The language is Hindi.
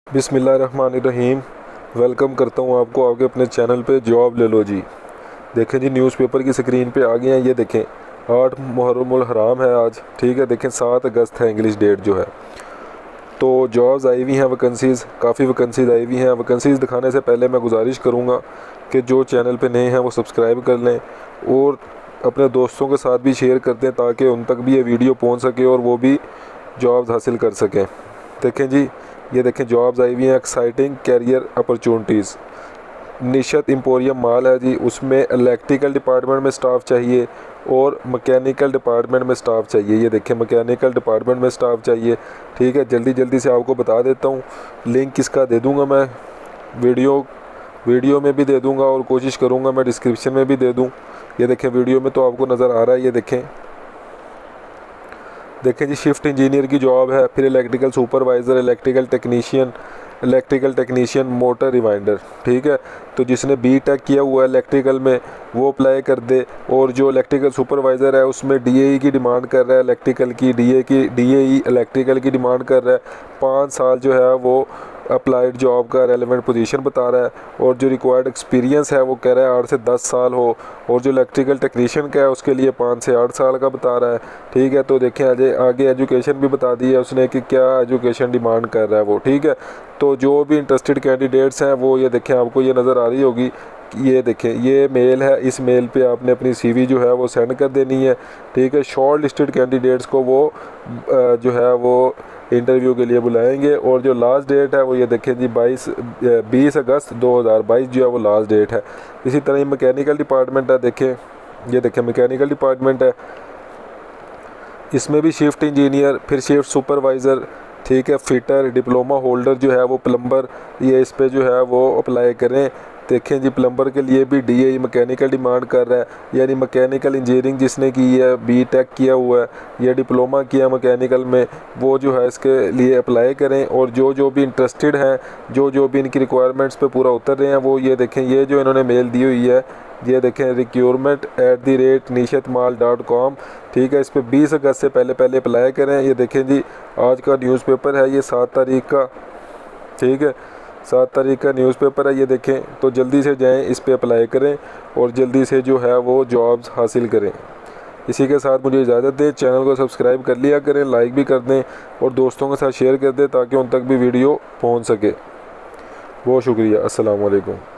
बिस्मिल्लाहिर्रहमानिर्रहीम। वेलकम करता हूँ आपको आपके अपने चैनल पे जॉब ले लो जी। देखें जी, न्यूज़पेपर की स्क्रीन पे आ गए हैं। ये देखें 8 मुहर्रमुल हराम है आज, ठीक है। देखें 7 अगस्त है इंग्लिश डेट जो है। तो जॉब्स आई हुई हैं, वैकेंसीज़ काफ़ी वैकेंसीज़ आई हुई हैं। वैकेंसीज़ दिखाने से पहले मैं गुजारिश करूँगा कि जो चैनल पे नए हैं वो सब्सक्राइब कर लें और अपने दोस्तों के साथ भी शेयर कर दें ताकि उन तक भी ये वीडियो पहुँच सके और वो भी जॉब्स हासिल कर सकें। देखें जी, ये देखें जॉब्स आई हुई हैं। Exciting career opportunities, Nishat emporium mall है जी। उसमें इलेक्ट्रिकल डिपार्टमेंट में स्टाफ चाहिए और मैकेनिकल डिपार्टमेंट में स्टाफ चाहिए। ये देखें मैकेनिकल डिपार्टमेंट में स्टाफ चाहिए, ठीक है। जल्दी जल्दी से आपको बता देता हूँ। लिंक इसका दे दूँगा मैं, वीडियो में भी दे दूँगा और कोशिश करूँगा मैं डिस्क्रिप्शन में भी दे दूँ। ये देखें वीडियो में तो आपको नज़र आ रहा है। ये देखें जी, शिफ्ट इंजीनियर की जॉब है, फिर electrical supervisor, electrical technician, motor rewinder, ठीक है। तो जिसने बीटेक किया हुआ है इलेक्ट्रिकल में वो अप्लाई कर दे। और जो इलेक्ट्रिकल सुपरवाइज़र है उसमें डीएई की डिमांड कर रहा है, इलेक्ट्रिकल की डीएई इलेक्ट्रिकल की डिमांड कर रहा है। 5 साल जो है वो अप्लाइड जॉब का रेलेवेंट पोजीशन बता रहा है और जो रिक्वायर्ड एक्सपीरियंस है वो कह रहा है 8 से 10 साल हो। और जो इलेक्ट्रिकल टेक्नीशियन का है उसके लिए 5 से 8 साल का बता रहा है, ठीक है। तो देखें आगे एजुकेशन भी बता दी है उसने कि क्या एजुकेशन डिमांड कर रहा है वो, ठीक है। तो जो भी इंटरेस्टेड कैंडिडेट्स हैं वो ये देखें, आपको ये नज़र आ रही होगी। ये देखें, ये मेल है, इस मेल पे आपने अपनी सीवी जो है वो सेंड कर देनी है, ठीक है। शॉर्ट लिस्टेड कैंडिडेट्स को वो जो है वो इंटरव्यू के लिए बुलाएंगे। और जो लास्ट डेट है वो ये देखें जी 20 अगस्त 2022 जो है वो लास्ट डेट है। इसी तरह ही मैकेनिकल डिपार्टमेंट है, देखें ये देखें मैकेनिकल डिपार्टमेंट है। इसमें भी शिफ्ट इंजीनियर, फिर शिफ्ट सुपरवाइज़र, ठीक है। फिटर, डिप्लोमा होल्डर जो है वो प्लम्बर, ये इस पे जो है वो अप्लाई करें। देखें जी, प्लम्बर के लिए भी डीएई मैकेनिकल डिमांड कर रहा है, यानी मैकेनिकल इंजीनियरिंग जिसने की है, बीटेक किया हुआ है या डिप्लोमा किया मैकेनिकल में, वो जो है इसके लिए अप्लाई करें। और जो भी इंटरेस्टेड हैं, जो भी इनकी रिक्वायरमेंट्स पे पूरा उतर रहे हैं वो ये देखें, ये जो इन्होंने मेल दी हुई है ये देखें recruitment@nishatmal.com, ठीक है। इस पर 20 अगस्त से पहले अप्लाई करें। ये देखें जी, आज का न्यूज़पेपर है ये 7 तारीख का, ठीक है। 7 तारीख का न्यूज़पेपर है ये देखें। तो जल्दी से जाएं, इस पे अप्लाई करें और जल्दी से जो है वो जॉब्स हासिल करें। इसी के साथ मुझे इजाज़त दें। चैनल को सब्सक्राइब कर लिया करें, लाइक भी कर दें और दोस्तों के साथ शेयर कर दें ताकि उन तक भी वीडियो पहुँच सके। बहुत शुक्रिया। अस्सलाम वालेकुम।